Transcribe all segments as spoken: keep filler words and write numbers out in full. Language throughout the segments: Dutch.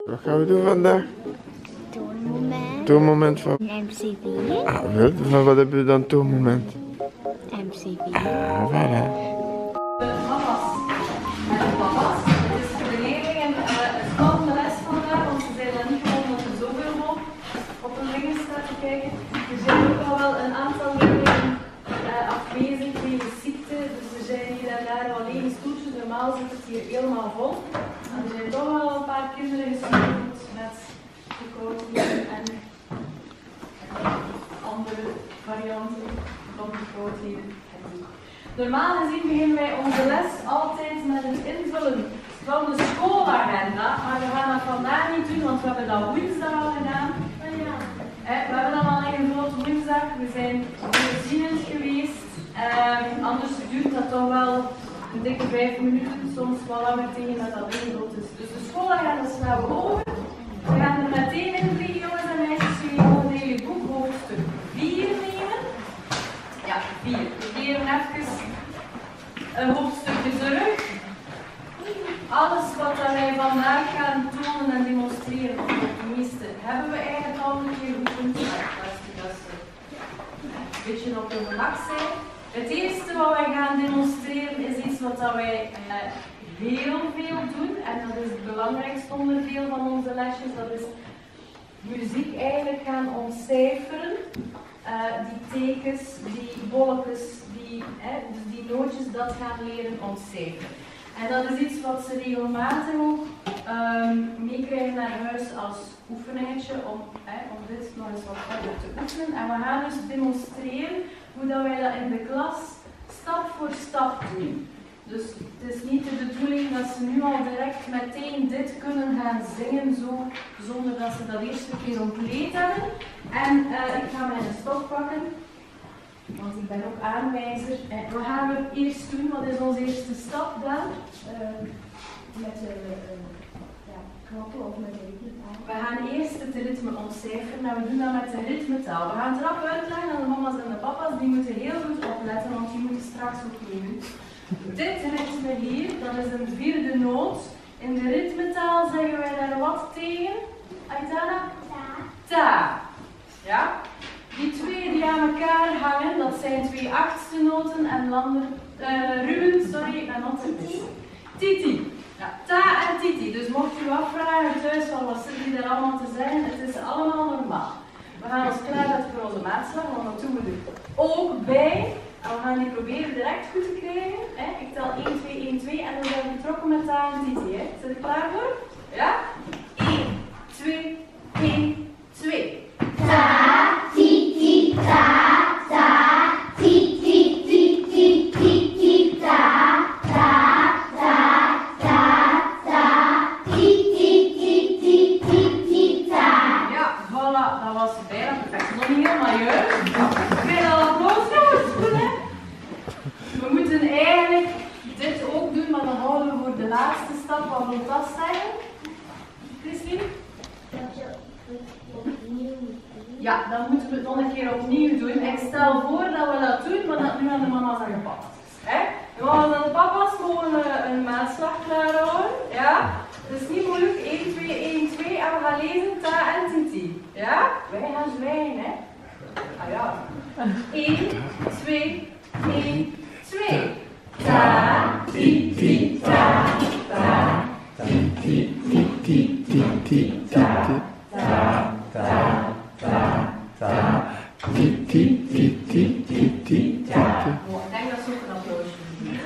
Wat gaan we doen vandaag? Toonmoment. Toonmoment van... M C V. Ah, wel, van wat hebben we dan toonmoment? M C V. Ah, voilà. Mama's en de papa's. Het is voor de leerlingen uh, een spannende les vandaag, want ze zijn dan niet gewoon dat er zoveel op, op hun dingen staat te kijken. Er zijn ook al wel een aantal leerlingen uh, afwezig wegens ziekte, dus er zijn hier en daar wel lege stoeltjes. Normaal zit het hier helemaal vol. En er zijn toch wel een paar kinderen gespeeld met verkoudheden en andere varianten van verkoudheden. Normaal gezien beginnen wij onze les altijd met het invullen van de schoolagenda, maar we gaan dat vandaag niet doen, want we hebben dat woensdag al gedaan. We hebben dat al ingevuld woensdag, we zijn voorzienend geweest, eh, anders duurt dat toch wel een dikke vijf minuten, soms wel langer tegen dat dat ingevuld is. Dus de schoolagenda slaan we over. We gaan er meteen in vliegen, jongens en meisjes, jullie mogen jullie boek hoofdstuk vier nemen. Ja, vier. We geven even een hoofdstukje terug. Alles wat wij vandaag gaan tonen en demonstreren, of het meeste, hebben we eigenlijk al een keer geoefend. Dat ze een beetje op hun gemak zijn. Het eerste wat wij gaan demonstreren is iets wat wij eh, heel veel doen. En dat is het belangrijkste onderdeel van onze lesjes. Dat is muziek eigenlijk gaan ontcijferen. Uh, die tekens, die bolletjes, die, eh, dus die nootjes, dat gaan leren ontcijferen. En dat is iets wat ze regelmatig ook um, meekrijgen naar huis als oefeningetje om, eh, om dit nog eens wat verder te oefenen. En we gaan dus demonstreren hoe dat wij dat in de klas stap voor stap doen. Dus het is niet de bedoeling dat ze nu al direct meteen dit kunnen gaan zingen, zo, zonder dat ze dat eerste keer ontleed hebben. En uh, ik ga mijn stok pakken, want ik ben ook aanwijzer. En we gaan het eerst doen, wat is onze eerste stap dan? Uh, met de uh, ja, knoppen of met de ritmetaal. We gaan eerst het ritme ontcijferen en we doen dat met de ritmetaal. We gaan het erop uitleggen aan de mama's en de papa's, die moeten heel goed opletten, want die moeten straks ook meedoen. Dit ritme hier, dat is een vierde noot. In de ritmetaal zeggen wij daar wat tegen? Aitana? Ta. Ta. Ja? Die twee die aan elkaar hangen, dat zijn twee achtste noten en Lander, uh, Ruben, sorry, ik ben altijd mis. Titi. Ja, ta en titi. Dus mocht u afvragen thuis van wat zit die daar allemaal te zeggen, het is allemaal normaal. We gaan ons klaarzetten voor onze maatslag, want dat doen we er ook bij. En we gaan die proberen direct goed te krijgen. Hè? Ik tel één, twee, één, twee en dan zijn we vertrokken met ta en titi. Hè? Zit je klaar voor? Ja? één, twee, één, twee. Ta, titi, ta, ta, titi, titi, titi, ta, ta, ta, ta, ta, titi, titi, titi, ta. Ja, voilà, dat was bijna perfect. Nog niet helemaal juist. Krijg je al applaus, jongens? Goed, hè? We moeten eigenlijk dit ook doen, maar dan houden we voor de laatste stap. Wat wil dat zeggen? Christine? Ja, dan moeten we het nog een keer opnieuw doen. Ik stel voor dat we dat doen, maar dat nu aan de mama's en de papa's is. Hè? De mama's en de papa's mogen uh, een maatslag klaarhouden. Ja? Het is niet moeilijk. één, twee, één, twee. En we gaan lezen ta en titi. Ja? Wij gaan zwijgen, hè? Ah ja. één, twee, één, twee. Ta, titi, ta, ta, titi, titi, titi, ta, ta, ta. Ta, ta, ti, ti, ti, ti, ti, ti, ta. Ik denk dat ze ook een applausje doen.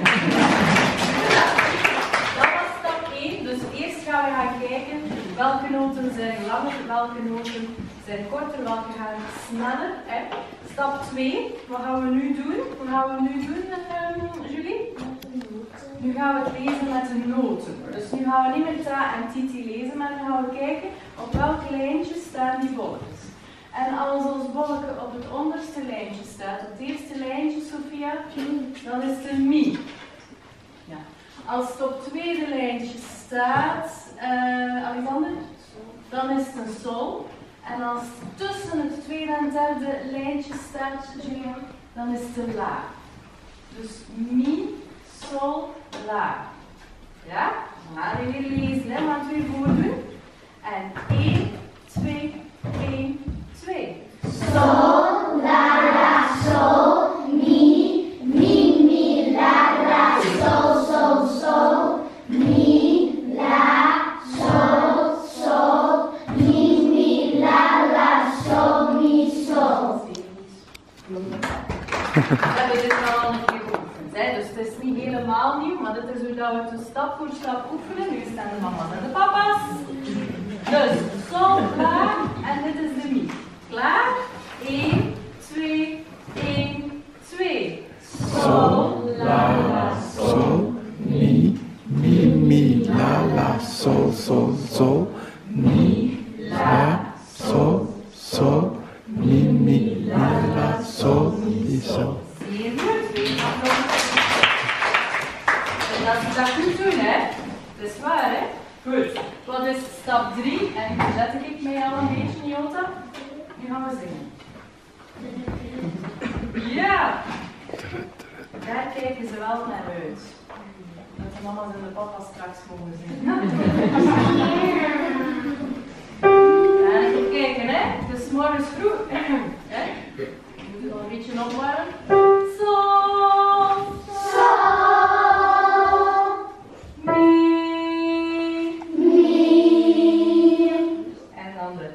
Dat was stap één, dus eerst gaan we gaan kijken welke noten zijn langer, welke noten zijn korter, welke gaan sneller. Hè. Stap twee, wat gaan we nu doen? Wat gaan we nu doen, um, Julie? Nu gaan we het lezen met de noten. Dus nu gaan we niet met ta en titi lezen, maar nu gaan we kijken op welk lijntje staan die bolletjes. En als ons bolletje op het onderste lijntje staat, op het eerste lijntje, Sophia, dan is het een mi. Ja. Als het op het tweede lijntje staat, uh, Alexander, dan is het een sol. En als het tussen het tweede en derde lijntje staat, Julia, dan is het een la. Dus mi, sol, la. Ja? Dan gaan we weer lezen, hè, wat we weer voordoen. En En één, twee, één, twee. Sol, la, la, sol, mi, mi, mi, la, la, sol, sol, sol, mi, la, sol, sol, mi, mi, la, la, sol, mi, sol. We hebben dit al een keer geoefend, hè? Dus het is niet helemaal nieuw, maar dit is hoe dat we het dus stap voor stap oefenen. Nu staan de mama's en de papa's. Dus sol, klaar en dit is de mi. Klaar? één, twee, één, twee. Sol, la, la, sol, mi, mi, mi, la, la, sol, sol, sol, mi, la, sol, sol, mi, mi, la, la, sol, mi, sol. Zeer goed, twee applaus. En dat is dat goed doen, hè? Dat is waar, hè? Goed. Wat is stap drie? En nu zet ik mij al een beetje, Jota. Nu gaan we zingen. Ja! Daar kijken ze wel naar uit. Dat de mama's en de papa's straks mogen zingen. En even kijken, hè? Het is morgens vroeg. Hè? Je moet het al een beetje opwarmen. Sol, Sol, mi, mi, en dan de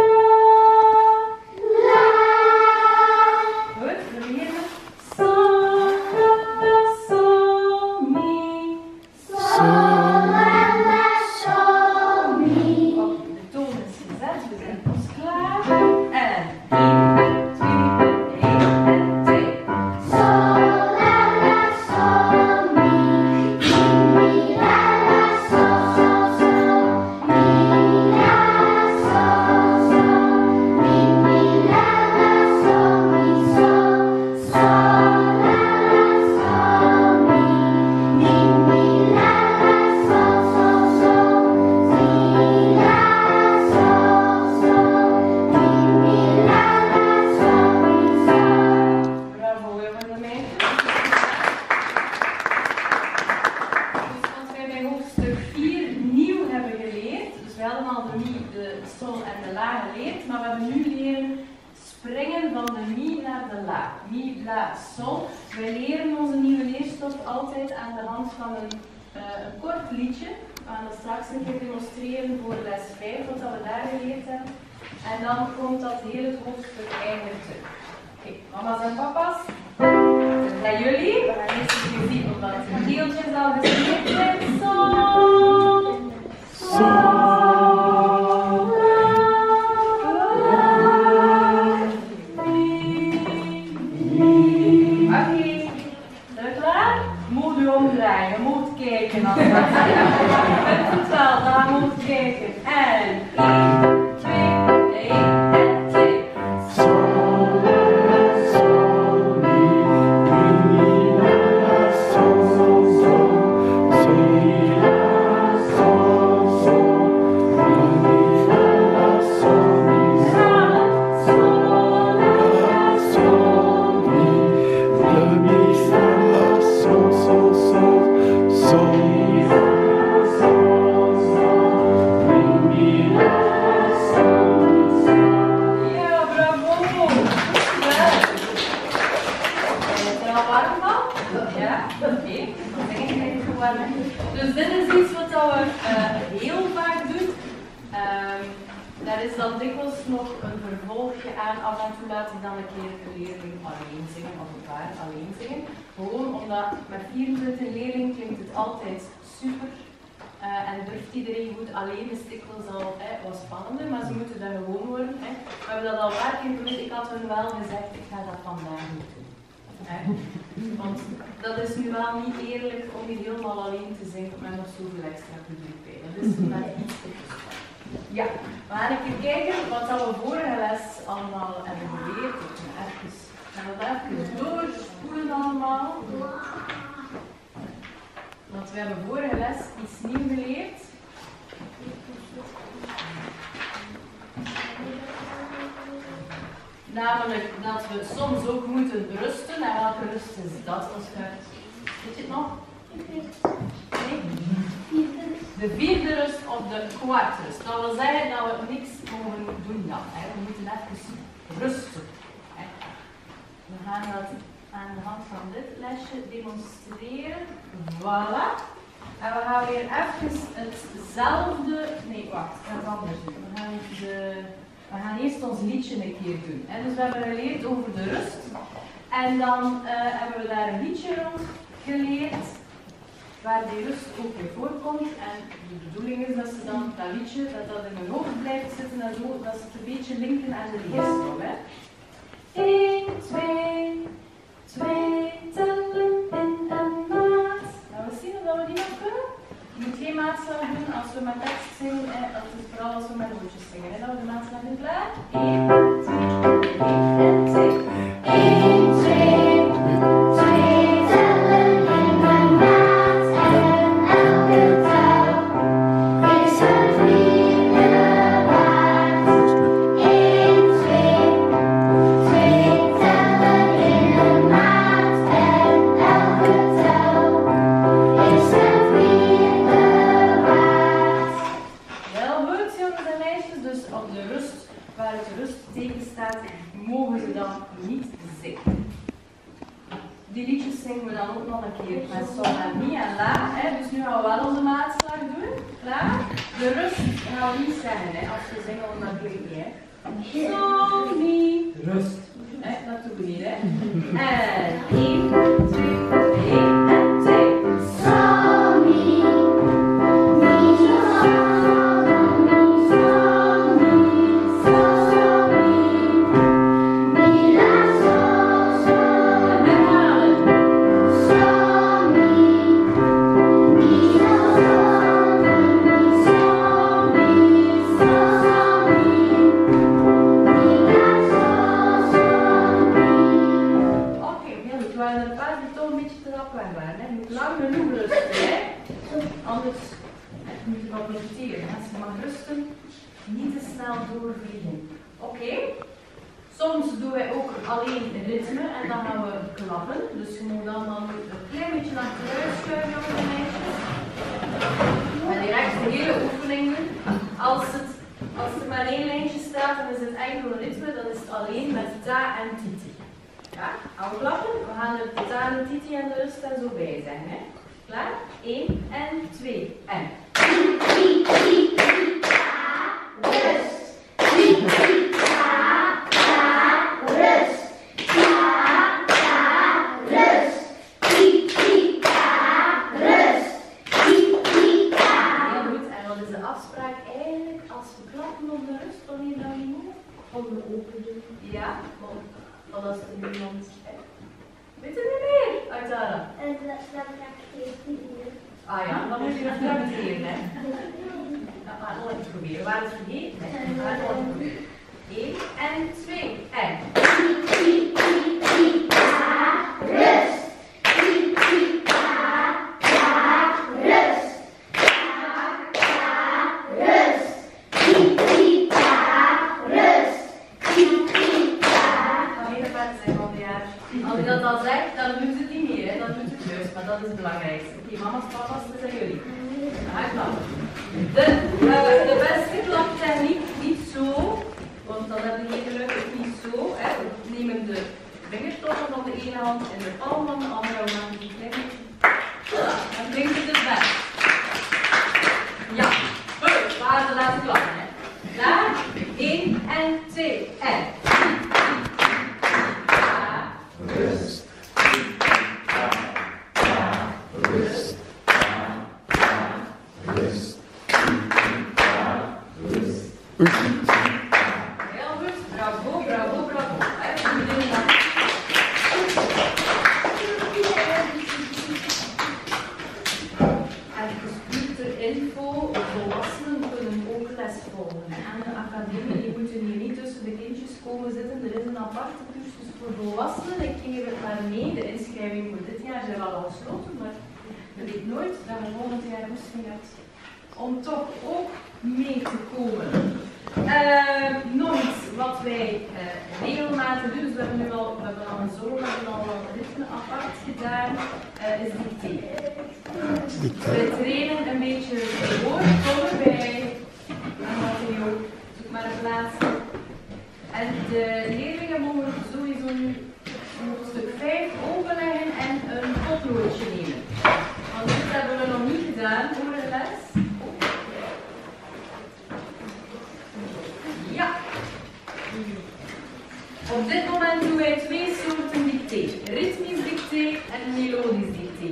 la. goed, we beginnen. Sol, la, sol, mi. Sol, la, la, sol, mi. Op de toon is gezet, we zijn ons klaar. En één, twee, één en twee. Sol, la, la, sol, mi. Mi, mi, la, la, sol, sol, sol. Mi, la, sol, sol. Mi, mi, la, la, sol, mi, sol. Sol, la, la, sol, mi. Mi, mi, la, la, sol, sol, sol. Mi, la, sol, sol. Mi, mi, la, la, sol, mi, sol. Bravo, we hebben ermee. Dus wat wij bij hoofdstuk vier nieuw hebben geleerd, dus we hadden al de mi, de sol en de la geleerd, maar we hebben nu leren springen van de mi naar de la. Mi, la, sol. Wij leren onze nieuwe leerstof altijd aan de hand van een, uh, een kort liedje. We gaan dat straks een keer demonstreren voor les vijf, wat dat we daar geleerd hebben. En dan komt dat hele hoofdstuk eigenlijk terug. Oké, mama's en papa's. Bij jullie, we gaan eerst even zien of dat de deeltjes al geschreven zijn. Sol, sol, la, mi, mi. Oké, zijn we klaar? Moet u omdraaien, je moet kijken. Als je het wel, dan moet kijken. En één, twee, één en twee. Sol, la, sol, mi, mi, mi, la, la, sol, sol, sol, sol, mi, la, sol, sol, mi, mi, la, la, sol, mi, sol, sol, la, sol, mi, la, mi, la, la, sol, sol, sol, sol, mi, la, sol, sol, mi, mi, la, sol, mi, sol. Ja, bravo! Goed gedaan! Ben je er al warm van? Ja? Oké, dan zeg ik even warm. Dus dit is iets wat we uh, heel vaak doen. Um, daar is dan dikwijls nog een vervolgje aan. Af en toe laat ik dan een keer een leerling alleen zingen of een paar alleen zingen. Gewoon omdat met vierentwintig leerlingen klinkt het altijd super. Uh, en durft iedereen goed alleen is dikwijls al eh, wat spannender, maar ze moeten dat gewoon worden. Hè. We hebben dat al een paar keer geprobeerd. Ik had hun wel gezegd, ik ga dat vandaag niet doen. Hè. Want dat is nu wel niet eerlijk om hier helemaal alleen te zingen met nog zoveel extra publiek bij. Dat is net iets te veel. Ja, we gaan een keer kijken wat dat we vorige les allemaal hebben geleerd. Ik ga even, gaan we dat even doorspoelen allemaal. Want we hebben vorige les iets nieuws geleerd. Namelijk dat we soms ook moeten rusten. En welke rust is dat, Oscar? Weet je het nog? Nee? de vierde rust of de kwartrust. Dat wil zeggen dat we niks mogen doen dan. Hè. We moeten even rusten. Hè. We gaan dat aan de hand van dit lesje demonstreren. Voilà. En we gaan weer even hetzelfde. Nee, wacht, ik ga het anders doen. We gaan, de, we gaan eerst ons liedje een keer doen. En dus we hebben geleerd over de rust. En dan uh, hebben we daar een liedje rond geleerd. Waar die rust ook weer voorkomt. En de bedoeling is dat ze dan dat liedje, dat dat in hun hoofd blijft zitten en zo, dat ze het een beetje linken aan de leerstof. één, twee, twee, tellen in een maat. Nou, we zien of we die nog kunnen. Je moet geen maatslag doen als we met tekst zingen, eh, dat is vooral als we met woordjes zingen. Hè. Dat we de maatslag doen klaar. één, twee, en twee. één, twee, twee tellen in een maat en elke tel is een vierde waard. één, twee, twee tellen in een maat en elke tel is een vierde waard. Heel goed, jongens en meisjes. Dus op de rust, waar het rustteken staat, mogen ze dan niet zingen. Die liedjes zingen we dan ook nog een keer met sol en mi en la. Hè. Dus nu gaan we wel onze maatslag doen. Klaar? De rust gaan we niet zeggen, hè. Als we zingen, dan klinkt het niet. Hè. Sol, mi, rust. Hè. Dat doen we niet, hè. En één, twee, één en twee. Sol, mi, mi, sol, mi, sol, mi, sol, sol, mi, mi, la, sol, sol, En herhalen. sol, mi, mi, sol, sol, mi, sol, mi, sol, sol, mi, mi, la, sol, sol, mi. Oké, heel goed. We waren er een paar die toch een beetje te rap waren. Hè. Je moet lang genoeg rusten, hè. Anders moet je wat mediteren. Als je mag rusten, niet te snel doorvliegen. Oké? Soms doen wij ook alleen ritme en dan gaan we klappen. Dus je moet dan, dan een klein beetje naar achteruit schuiven, jongens en meisjes. En direct de hele oefening doen. Als, het, als er maar één lijntje staat en is het enkel ritme, dan is het alleen met ta en titi. Ja, gaan we klappen? We gaan er de ta en de titi en de rust en zo bij zijn. Hè? Klaar? één en twee en. Heel goed. En wat is de afspraak eigenlijk als we klappen op de rust? Wanneer dan niet moet? Handen open doen. Ja, want wat als er niemand is? Weet je niet meer, Aitara? En dat praktiseert niet meer. Ah ja, dan moet je nog repeteren, hè? Dat gaat nog eens proberen. Waar is het vergeten? Nee, we gaan nog eens proberen. één en twee en. Rust. Rust. Rust. Rust. Nog even verder zijn van de jaar. Als ik dat al zeg, dan doet het niet meer, hè? Dan doet het juist, maar dat is het belangrijkste. Oké, okay, mama's, papa's, dat zijn jullie. Ga klappen. De, uh, de beste klaptechniek, niet zo, want dan heb je geen geluk, niet zo. Hè. We nemen de vingertoppen van de ene hand in de palm van de andere, we maken die klein beetje. Dan klinkt het het best. Ja, goed, waar de laatste klappen, hè. Klaar? één en twee en. Rust. Rust. Rust. Rust. Heel goed, bravo, bravo, bravo. Even beginnen dan. En gespuurde info, volwassenen kunnen ook les volgen. Aan de academie, die moeten hier niet tussen de kindjes komen zitten. Er is een aparte cursus voor volwassenen. Ik geef het maar mee. De inschrijving voor dit jaar zijn al gesloten, maar je weet nooit dat we volgend jaar misschien hebben om toch ook mee te komen. Uh, nog iets wat wij uh, regelmatig doen, dus we hebben nu al, we hebben al een solo, we hebben al een ritme apart gedaan, uh, is dicteren. We trainen een beetje de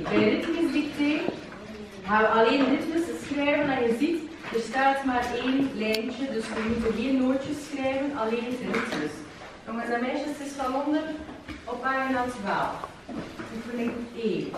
bij ritmisch dicté gaan we alleen ritmes schrijven en je ziet, er staat maar één lijntje, dus we moeten geen nootjes schrijven, alleen ritmes. Jongens en meisjes, het is van onder op pagina twaalf. Oefening één.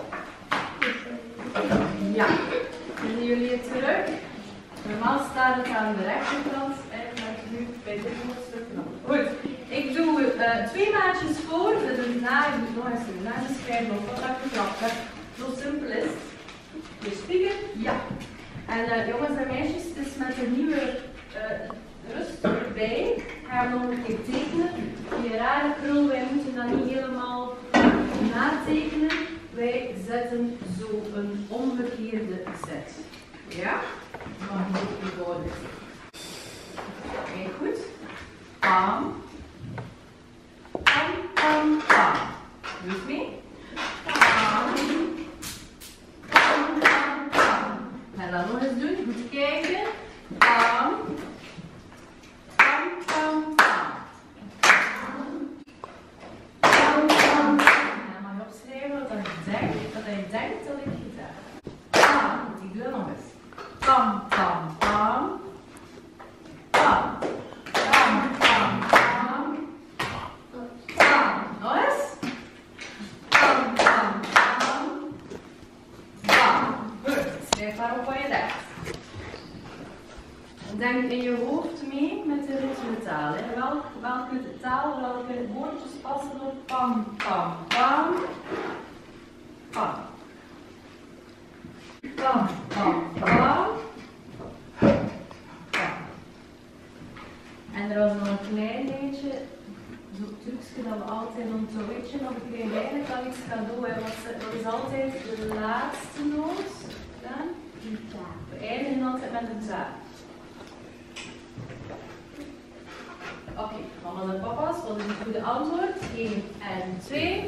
Ja, vinden jullie het terug? Normaal staat het aan de rechterkant en maar nu bij dit hoofdstuk nog. Goed, ik doe uh, twee maatjes voor, dus na, ik moet nog eens een naadje schrijven of wat ik gedacht heb. Zo simpel is het. Je spiegel? Ja. En uh, jongens en meisjes, het is met de nieuwe uh, rust erbij. Gaan we nog een keer tekenen. Die rare krul, wij moeten dat niet helemaal natekenen. Wij zetten zo een omgekeerde zet. Ja? Mag niet eenvoudig. Kijk goed. Pam. Pam, pam, pam. Doe het mee. Pam. Pam, pam, pam. En dan nog eens doen. Goed kijken. Pam. Pam, pam, pam. Pam, pam, pam. En dan mag je opschrijven wat je denkt, wat je denkt dat ik gedaan heb. Pam. Ik doe dat nog eens. Pam, pam, pam. Pam. Pam, pam, pam. Pam. Nog eens. Pam, pam, pam. Pam. Goed. Schrijf maar op wat je denkt. Denk in je hoofd mee met de ritmetaal. Welk, welke taal, welke woordjes passen op pam, pam, pam. Pam. Pam, pam, pam. En er was nog een klein beetje, zo'n trucje dat we altijd onthouden, of ik kreeg eigenlijk al iets cadeau. Wat is altijd de laatste noot? Dan? We eindigen altijd met een ta. Oké, okay, mama's en papa's, wat is het goede antwoord? één en twee.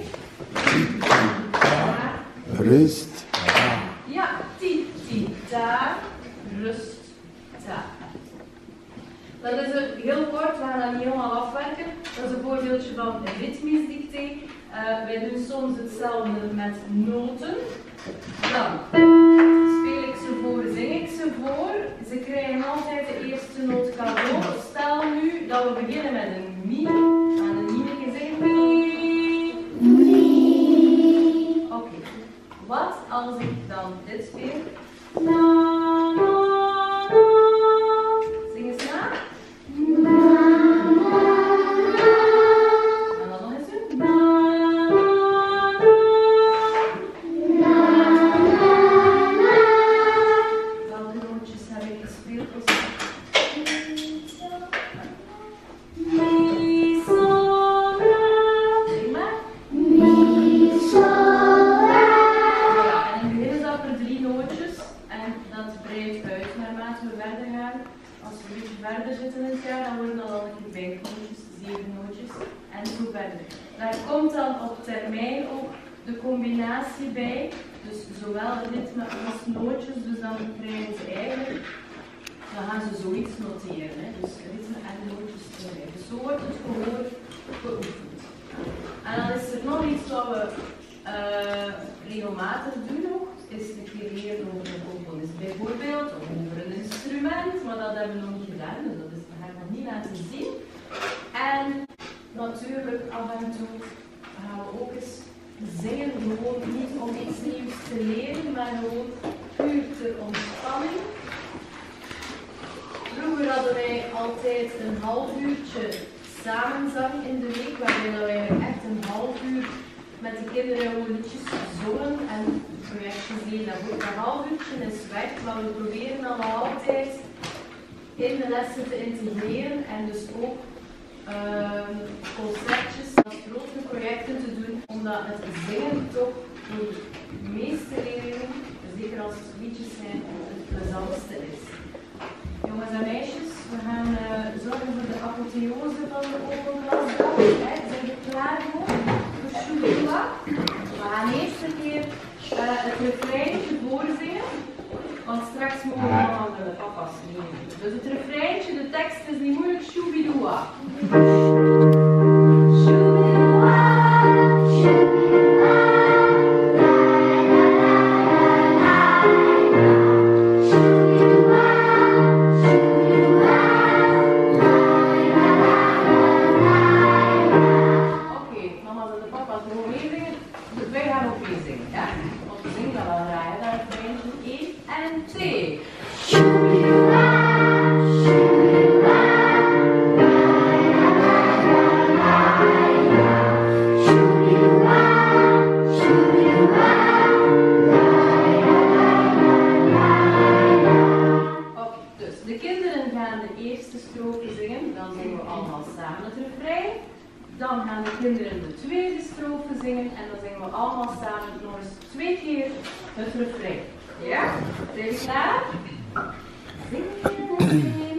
Rust. Ja, ti, ti, ta, rust, ta. Dat is een, heel kort, we gaan dat niet helemaal afwerken. Dat is een voorbeeldje van ritmisch dicté. Uh, wij doen soms hetzelfde met noten. Dan speel ik ze voor, zing ik ze voor. Ze krijgen altijd de eerste noot cadeau. Stel nu dat we beginnen met een mi. Aan een mi zeggen mi. Oké. Okay. Wat als ik dan dit speel? Na, na, na. Zing eens na. Na, na, na. En dan nog eens doen. Na, na, na. Welke nootjes heb ik gespeeld? Mi, sol, la. Zing maar. Mi, sol, la. Ja, en in het begin is dat voor drie nootjes. En dat breidt uit naarmate we verder gaan. Als we een beetje verder zitten in het jaar, dan worden dat al een keer vijf nootjes, zeven nootjes en zo verder. Daar komt dan op termijn ook de combinatie bij. Dus zowel ritme als nootjes, dus dan krijgen ze eigenlijk, dan gaan ze zoiets noteren. Hè. Dus ritme en nootjes erbij. Dus zo wordt het gehoor geoefend. En dan is er nog iets wat we uh, regelmatig doen nog, is een keer leren over een componist bijvoorbeeld, of over een instrument, maar dat hebben we nog niet gedaan, dus dat is, dat gaan we nog niet laten zien. En natuurlijk af en toe gaan we ook eens zingen, gewoon niet om iets nieuws te leren, maar gewoon puur ter ontspanning. Vroeger hadden wij altijd een half uurtje samenzang in de week, waarbij wij echt een half uur met de kinderen gewoon liedjes zongen en projectjes deden. Dat goed, een half uurtje is weg, maar we proberen dan altijd in de lessen te integreren en dus ook uh, concertjes, grotere projecten te doen, omdat het zingen toch voor de meeste leerlingen, zeker als het liedjes zijn, het plezantste is. Jongens en meisjes, we gaan uh, zorgen voor de apotheose van de open klasdag. Zijn we klaar voor? Voor Shubidua? We gaan eerst een keer uh, het refreintje voorzingen, want straks mogen we allemaal de papa's nemen. Dus het refreintje, de tekst is niet moeilijk. Shubidua. Shubidua, Shubidua, la la la. eerste strofe zingen, dan zingen we allemaal samen het refrein. Dan gaan de kinderen de tweede strofe zingen en dan zingen we allemaal samen nog eens twee keer het refrein. Ja? Zijn jullie klaar? Zingen.